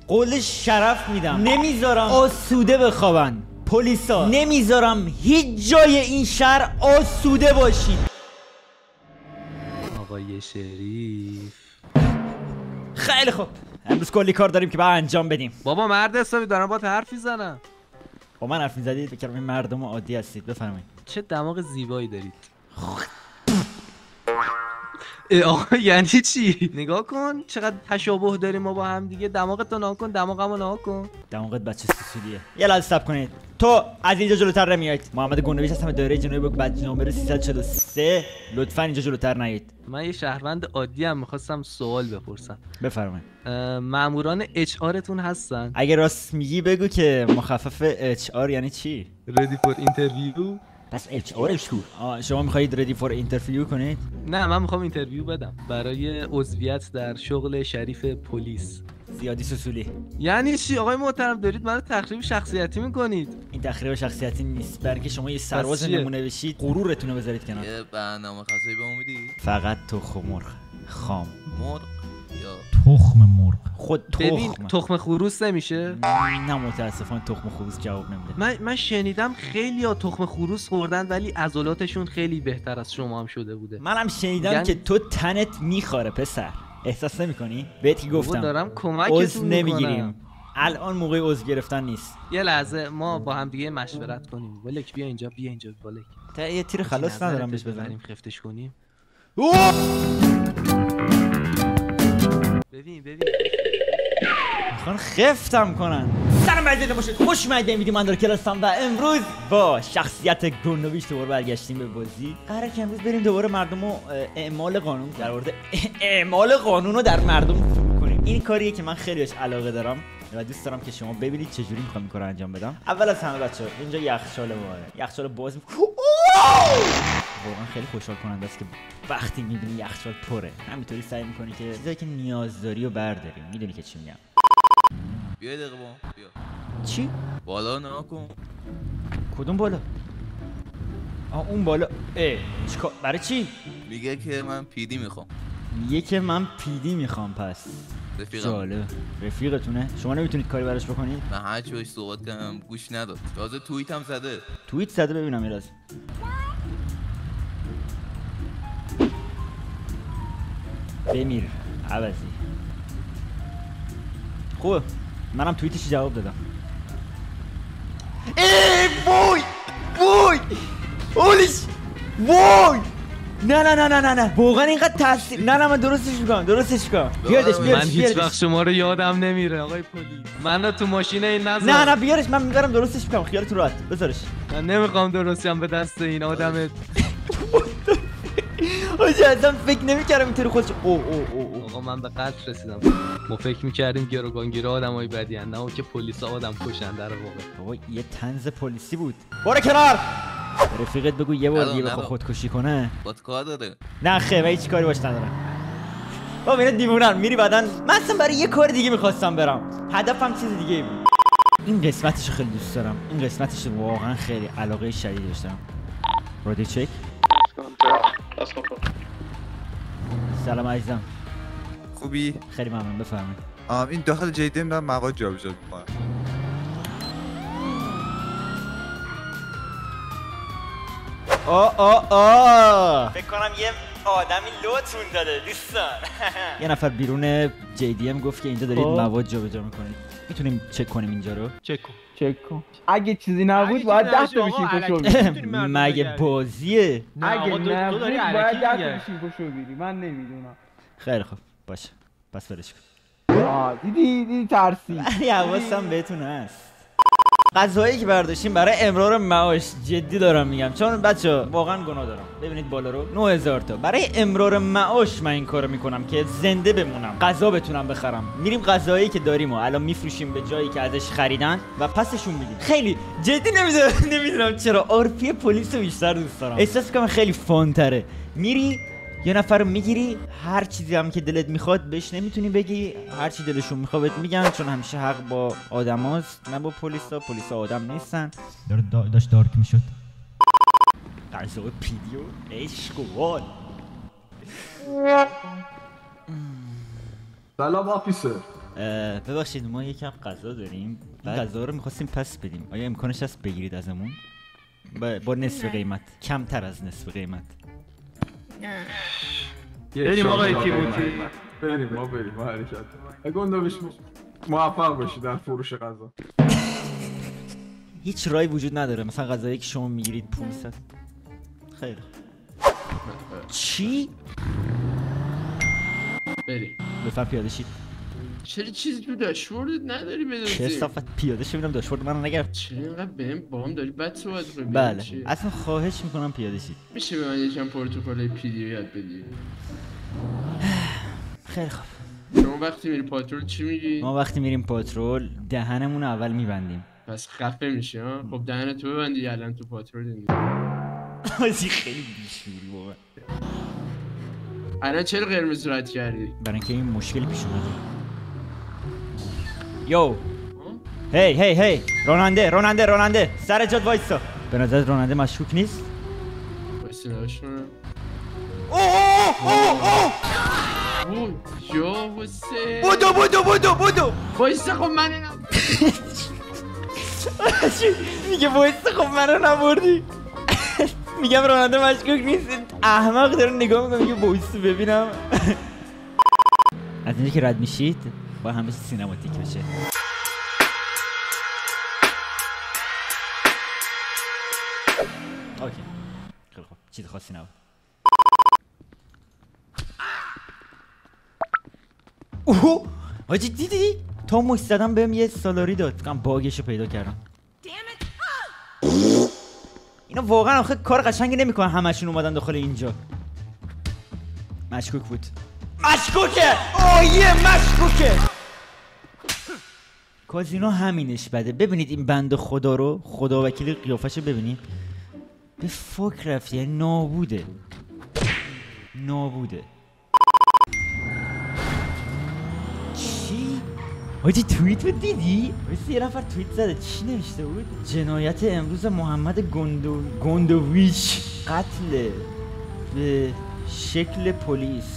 قول شرف میدم نمیذارم آسوده بخوابن پلیسا، نمیذارم هیچ جای این شهر آسوده باشید. آقای شریف خیلی خوب، امروز کلی کار داریم که باید انجام بدیم. بابا مرد حسابی دارم با حرف میزنم. با من حرف میزدید؟ بکرم این مردم عادی هستید. بفرمایید. چه دماغ زیبایی دارید. آقا یعنی چی؟ نگاه کن چقدر تشابه داریم ما با هم دیگه. دماغتو نها کن، دماغمو نها کن. دماغت بچه سوسولیه. یه لحظه صبر کنید. تو از اینجا جلوتر نمیایید. محمد گندویش هستم، دایره جنوبی بوک بچه نمره 343. لطفا اینجا جلوتر نیایید. من یه شهروند عادی ام، می‌خواستم سوال بپرسم. بفرمایید. ماموران اچ آرتون هستن؟ اگه راست میگی بگو که مخفف اچ آر یعنی چی؟ ردی فور اینترویو. پس اچ آرش کو؟ شما میخواهید ردی فور اینترویو کنید؟ نه من میخوام اینترویو بدم برای عضویت در شغل شریف پلیس. زیادی سوسولی. یعنی چی آقای محترم؟ دارید منو تخریب شخصیتی میکنید. این تخریب شخصیتی نیست، برای که شما یه سرباز نمونه بشید غرورتون رو بذارید کنار. یه برنامه غذایی بهمون میدی؟ فقط تخم مرغ خام. مرغ یا تخم مرغ؟ خود تخم. ببین تخم خروس نمیشه؟ نه متاسفانه تخم خروس جواب نمیده. من شنیدم خیلی ها تخم خروس خوردن ولی عضلاتشون خیلی بهتر از شما هم شده بوده. منم شنیدم که تو تنت میخوره پسر. احساس نمیکنی؟ بهت کی گفتم دارم کمکتون عضو نمیگیریم. الان موقع عضو گرفتن نیست. یه لحظه ما با هم دیگه مشورت کنیم. ولک بیا اینجا، بیا اینجا ولک. تا یه تیر خلاص ندارم بهش بزنیم خفتش کنیم. ببین میخوان خفتم کنن. سلام عزیزان باشید، خوش اومدید. میدیم من در کلاسم و امروز با شخصیت گندویش دوباره برگشتیم به بازی. قراره که امروز بریم دوباره مردم رو اعمال قانون در مورد اعمال قانون رو در مردم فرو کنیم. این کاریه که من خیلی بهش علاقه دارم و دوست دارم که شما ببینید چجوری میخوام این کارو انجام بدم. اول از همه بچه‌ها اینجا یخچال ماه. یخچال باز واقعا خیلی خوشحال کننده است که وقتی میبینی یخچال پره همینطوری سعی میکنی که چیزایی که نیاز داری رو برداری. میدونی که چی میگم. بیا دقیقه با بیا. چی؟ بالا نگاه کن. کدوم بالا؟ اون بالا. چیکار؟ برای چی؟ میگه که من پیدی میخوام. میگه که من پیدی میخوام. پس رفیقم. جالب. رفیقتونه؟ شما نمیتونید کاری براش بکنید؟ من هر چی باش صحبت کردم گوش نداد. تازه توییت هم زده. توییت زده؟ ببینم یه لحظه. بمیر عوضی. خوبه، منم توییتش جواب دادم. وای وای اولیش وای. نه واقعا اینقدر تاثیر. نه من درستش میکنم. بیارش من هیچ وقت شما رو یادم نمیره آقای پلیس. من تو ماشین این نذار. نه بیارش، من میبرم درستش میکنم. خیالتون راحت بذارش. من نمیخوام درستم به دست این آدمت. آجا ازم فکر نمی‌کردم اینطوری خودش. آقا من به قتل رسیدم. ما فکر می‌کردیم گروگانگیرا آدمای بدی ان، نه که پلیسا آدم کشن در واقع. بابا یه طنز پلیسی بود. برو کنار. رفیقت بگو یه بار دیگه بخواد خودکشی کنه. بات کار داره. نه خیر، من هیچ کاری باش ندارم. بابا اینا دیوونن. میری بعدن من اصلا برای یه کار دیگه می‌خواستم برم. هدفم چیز دیگه بود. این قسمتش خیلی دوست دارم. این قسمتش واقعا خیلی علاقه شدید داشتم. رادیو چک. سلام عزیزم. خوبی؟ خیلی ممنون. بفرمایید. این داخل JDM دارم مواد جابجا می‌کنم. فکر کنم یه آدمی لوتون داده دوستان. یه نفر بیرون JDM گفت که اینجا دارید مواد جابجا میکنید. میتونیم چک کنیم اینجا رو؟ چک کن. اگه چیزی نبود باید 10 تا بشین پشو بیری. مگه بازیه؟ اگه نبود باید 10 تا بشین پشو بیری. من نمیدونم. خیلی خوب باشه، پس برش کن. دیدی ترسی. حواسم بهتون هست. غذایی که برداشتیم برای امرار معاش، جدی دارم میگم، چون بچه‌ها واقعا گناه دارم. ببینید بالا رو 9000 تا برای امرار معاش من این کارو میکنم که زنده بمونم، غذا بتونم بخرم. میریم غذایی که داریم و الان میفروشیم به جایی که ازش خریدن و پسشون میدیم. خیلی جدی نمیدونم چرا آرپی پلیس رو بیشتر دوست دارم. احساس کنم خیلی فان تره. میری یه نفر رو میگیری، هر چیزی هم که دلت میخواد بهش نمیتونی بگی، هر چی دلشون میخواد بهت میگن، چون همیشه حق با آدماست نه با پلیسا. پلیسا آدم نیستن. داشت دارک میشد. غذا پیدیو عشق. سلام آفیسر. ببخشید ما یکم غذا داریم. این غذا رو می‌خواستیم پس بدیم. آیا امکانش هست بگیرید ازمون؟ با نصف قیمت، کمتر از نصف قیمت. بریم آقای تیموتی. بریم ما حرکت. گنده بشیم. موفق باشید در فروش غذا. هیچ راهی وجود نداره مثلا غذایی که شما میگیرید 500. خیلی چی؟ بریم بفهم پیاده شید. چرا چیزی تو داشبوردت نداری بدونی؟ کثافت پیاده شید. ببینم داشبورد منو نگرفت. چرا اینقدر بهم باهم داری بد صحبت کنی؟ بله اصلا خواهش میکنم پیاده شید. میشه به من یکم پروتکل پیدیو یاد بدی؟ خیلی خوب. شما وقتی میری پاترول چی میگی؟ ما وقتی میریم پاترول دهنمون رو اول میبندیم. پس خفه میشی ها؟ خب دهنتو ببندی الان تو پاترول دیگه. بازی خیلی بیشوری بابا. الان چرا قرمز رد کردی؟ برای اینکه این مشکلی پیش اومده. یو هی راننده سر جات وایسا. به نظر راننده مشکوک نیست؟ وایسا نگاش کنم. یا حسین بودو وایسا خب من اینم میگه وایسا خب منو نبردی. میگم راننده مشکوک نیست. احمق داره نگاه میکنه میگه وایسا ببینم. از اینجا که رد میشید با همه سینماتیک بشه. اوکی خیلی خوب چیز خاصی نبود. اوه حاجی دیدی؟ تا مش زدم بهم یه سالاری داد. فکرم باگشو پیدا کردم. اینا واقعا آخه کار قشنگی نمیکنن همشون اومدن داخل اینجا. مشکوک بود. مشکوکه مشکوکه. کازینو همینش بده. ببینید این بنده خدا رو، خدا وکیل قیافشو ببینید. به فوک رفت یعنی نابوده. چی؟ حاجی توییت رو دیدی؟ یه نفر توییت زده چی نوشته بود؟ جنایت امروز محمد گندویچ قتل به شکل پلیس.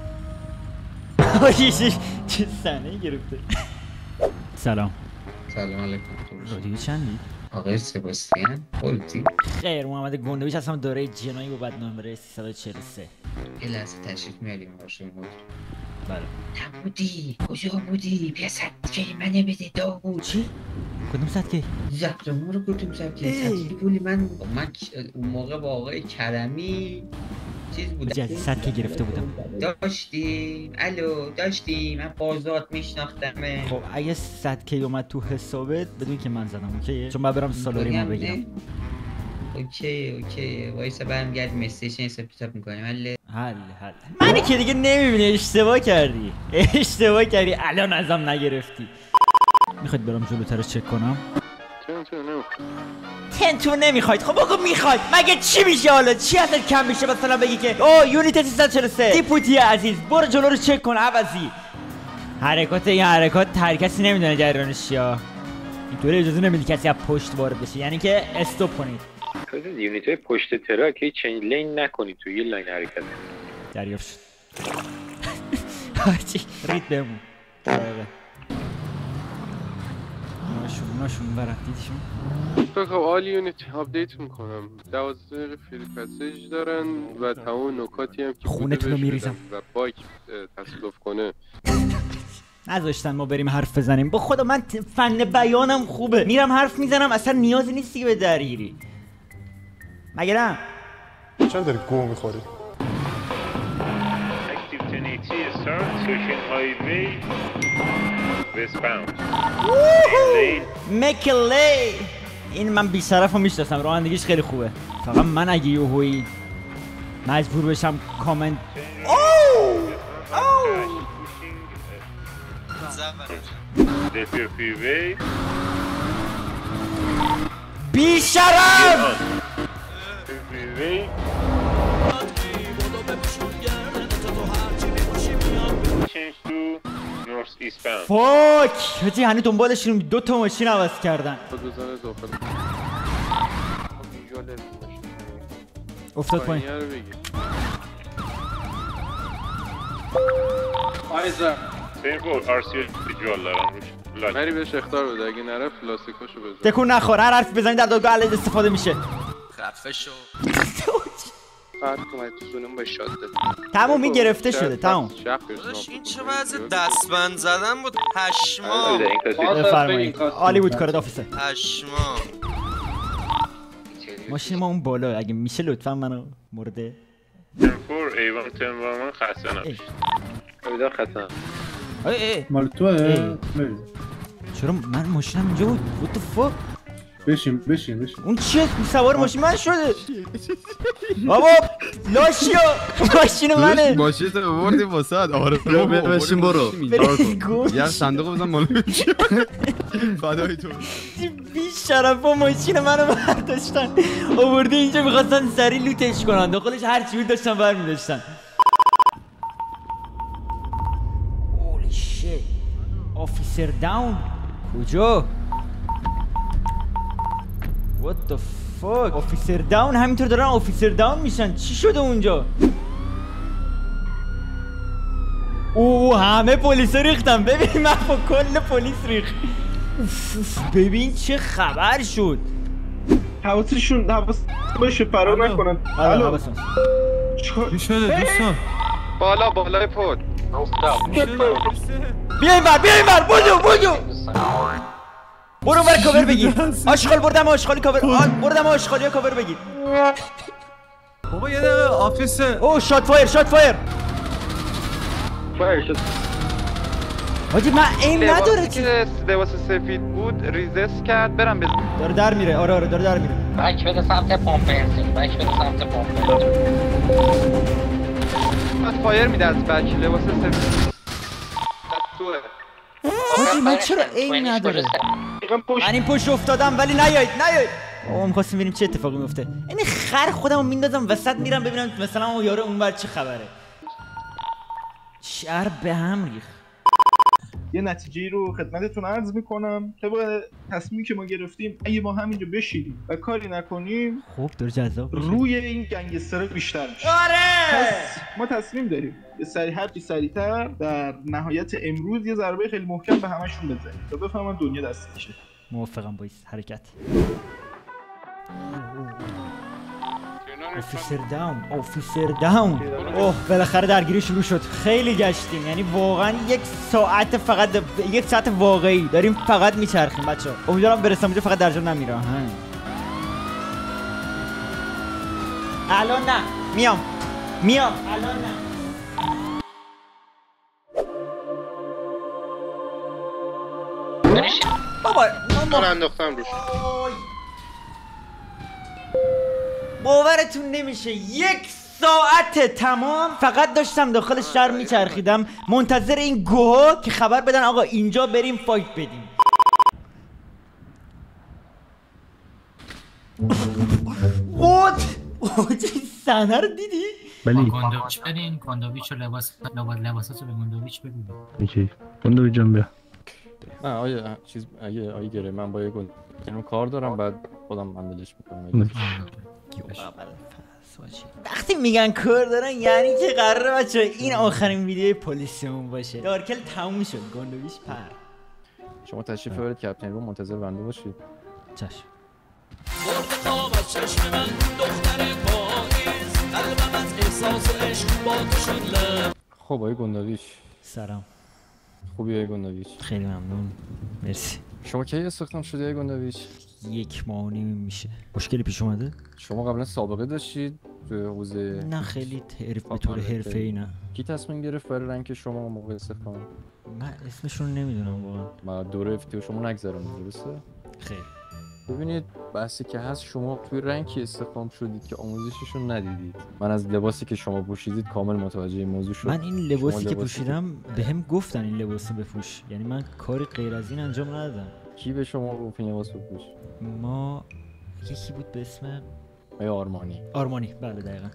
حاجی چه صحنه‌ای گرفته. سلام علیکم. رادیو چندی؟ آقای سباستیان قلتی. خیر محمد گندویچ هستم دارای جنایی و بدنامه 343. یه لحظه تشریف میاریم باشه مدیر. بله. نبودی کجا بودی؟ بیا صدکه منه بده داوود. چی؟ کدوم صدکه؟ زبطمون رو کدوم صدکه پولی من اون موقع با آقای کرمی چیز بودم جدید صدکه گرفته بودم. داشتیم من بازات میشناختمه. خب اگه صدکه اومد تو حسابت بدون که من زدم اوکیه؟ چون من برم سالاری ما بگیرم. اوکی وایسا برمیگرد مستیشن حساب میکنیم. حل منی که دیگه نمیبینی اشتباه کردی الان ازم نگرفتی. میخواید برام جلوتر چک کنم؟ تنتو نمیخواید. خب بگو میخواید. مگه چی میشه حالا؟ چی ازت کم میشه مثلا بگی که اوه یونیت 343 دیپوتی عزیز برو جلو رو چک کن عوضی. این حرکات هر کسی نمیدونه جریانش چیه. اینطوری اجازه نمیدی کسی از پشت وارد بشه یعنی که استاپ کنید. یونیت های پشت تراک هیچ چنین لین نکنید توی یه لاین حرکت. دریافت شد. حاجی رید بمون. ناشون برم دیدیشون. خب آل یونیت آپدیت میکنم. 12 دقیقه فری پسیج دارن و تمام نکاتی هم که خونتون رو میریزم و باگ تصادف کنه نذاشتن ما بریم حرف بزنیم. با خدا من فن بیانم خوبه میرم حرف میزنم اصلا نیازی نیست که به درگیری. مگه نه؟ چرا داری گو میخوری؟ مکلی این من بی‌شرفو میشناسم. رانندگیش خیلی خوبه. فقط من اگه یهویی مجبور بشم کامنت بی‌شرف فاک حاجی هنوز دنبالشون 2 تا ماشین عوض کردن. افتاد پایین. آیزا مری بهش اختار بده اگه نرفت لاستیکاشو بزن. تکون نخور، هر حرف بزنی در دادگاه علیه استفاده میشه. خفه شو. فرق اومد تو زونم با شاد داد. تمومی گرفته شده تموم. این چه وضع دستبند زدن بود پشما. بفرمایید. عالی بود کارت آفیسر. پشما. ماشین ما اون بالا اگه میشه لطفا منو مورد ایوان تنوان خسته نباشید. امیدوار خسته مال توه؟ چرا من ماشینم اینجا بود؟ What the fuck؟ بشین اون چیه؟ سوار ماشین من شده بابا لاشیا ماشین منه ماشین تو بردی واسه آره بشین برو یه صندوق بزن مال فدای تو بی شرفا ماشین منو برداشتن آورده اینجا میخواستن سری لوتش کنن داخلش هر چی بود داشتن برمی‌داشتن. هولی شیت آفیسر داون کجا؟ What the fuck؟ آفیسر داون همینطور دارن آفیسر داون میشن. چی شده اونجا؟ اوه همه پلیسا ریختن. ببین من با کل پلیس ریخت. ببین چه خبر شد. حواسشون باشه فرار نکنن. الو چی شده دوستان؟ بالای پد. بیا این بر بودو برو بر کاور بگیر. آشغال بردم آشغالی کاور بردم آشغالی کاور بگیر. بابا یه دقیقه آفیسر. اوه شات فایر حاجی من این نداره که لباس سفید بود ریزس کرد برم بزن. داره در میره. آره داره در میره. بک بده سمت پمپ بنزین. فایر میده از بک لباس سفید. حاجی من چرا این نداره؟ من این پشت افتادم ولی نیایید بابا می‌خواستیم ببینیم چه اتفاقی میفته. این خر خودمو میندازم وسط میرم ببینم مثلا اون یارو اونور چه خبره. شهر به هم ریخت. یه نتیجه رو خدمتتون عرض میکنم. طبق تصمیمی که ما گرفتیم اگه ما همینجا بشینیم و کاری نکنیم خوب داره جذاب روی این گنگسترها بیشتر میشه. آره پس ما تصمیم داریم یه سریعتر در نهایت امروز یه ضربه خیلی محکم به همشون بزنیم تا بفهمن دنیا دست میشه. موافقم با این حرکت. آفیسر داون اوه بالاخره درگیری شروع شد. خیلی گشتیم یعنی واقعا یک ساعت واقعی داریم فقط میچرخیم بچه ها. امیدوارم برسم اونجا فقط در جا نمیرم. الان نه میام الان نه. بابا من انداختم روش. باورتون نمیشه 1 ساعت تمام فقط داشتم داخل شهر میچرخیدم منتظر این گوها که خبر بدن آقا اینجا بریم فایت بدیم. این صحنه رو دیدی؟ بلی گندویچ بدین گندویچ و لباساتو به گندویچ بدین. اوکی گندویچ جان بیا. نه آیا چیز آیه گره من با یه اینو کار دارم بعد خودم هندلش میکنم. وقتی میگن کار دارن یعنی که قراره بچه این آخرین ویدیوی پلیسمون باشه. دارکل تموم شد گندویچ پر. شما تشریف ببرید کپتن رو منتظر بنده باشید. چشم. خب آقای گندویچ سلام. خوبی آقای گندویچ؟ خیلی ممنون مرسی. شما کی استخدام شدی آقای گندویچ؟ 1 ماه و نیم میشه. مشکلی پیش اومده؟ شما قبلا سابقه داشتید توی حوزه؟ نه خیلی به طور حرفه‌ای نه. کی تصمیم گرفت برای رنگ شما موقع استخدام؟ من اسمشون نمیدونم واقعا. ما دوره افتیو شما نگذرونید درسته؟ خیر. ببینید بحثی که هست شما توی رنگی استخدام شدید که آموزششون ندیدید. من از لباسی که شما پوشیدید کامل متوجه این موضوع شدم. من این لباسی که پوشیدم بهم گفتن این لباسو بپوش. یعنی من کاری غیر از این انجام ندادم. کی به شما گفت این لباس بپوش؟ ما یکی بود به اسم آرمانی بله دقیقاً.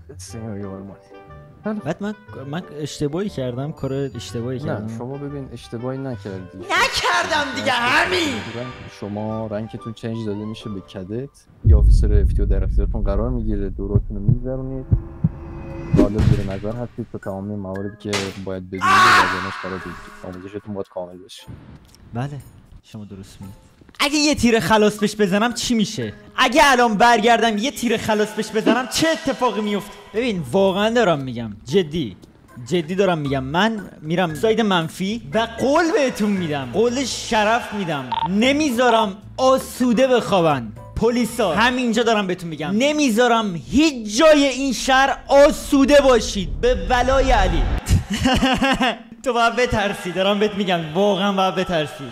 بعد من اشتباهی کردم کار اشتباهی کردم. نه شما ببین اشتباهی نکردی. نکردم دیگه همین. شما رنگتون چنج داده میشه به کدت یا آفیسر افتیو در اختیارتون قرار میگیره دوراتون رو میگذرونید حالا زیر نظر هستید تا تمام مواردی که باید بدونید لازمش برای آموزشتون باید کامل بشه. بله شما درست میگید. اگه یه تیر خلاص بهش بزنم چی میشه؟ اگه الان برگردم یه تیر خلاص بهش بزنم چه اتفاقی میفته؟ ببین واقعا دارم میگم، جدی دارم میگم، من میرم ساید منفی و قول بهتون میدم، قول شرف میدم، نمیذارم آسوده بخوابن پلیسا. همینجا دارم بهتون میگم نمیذارم هیچ جای این شهر آسوده باشید به ولای علی. تو باید بترسی، دارم بهت میگم واقعا باید بترسی.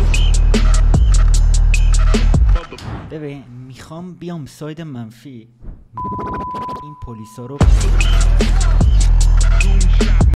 ببین میخوام بیام ساید منفی این پلیسا رو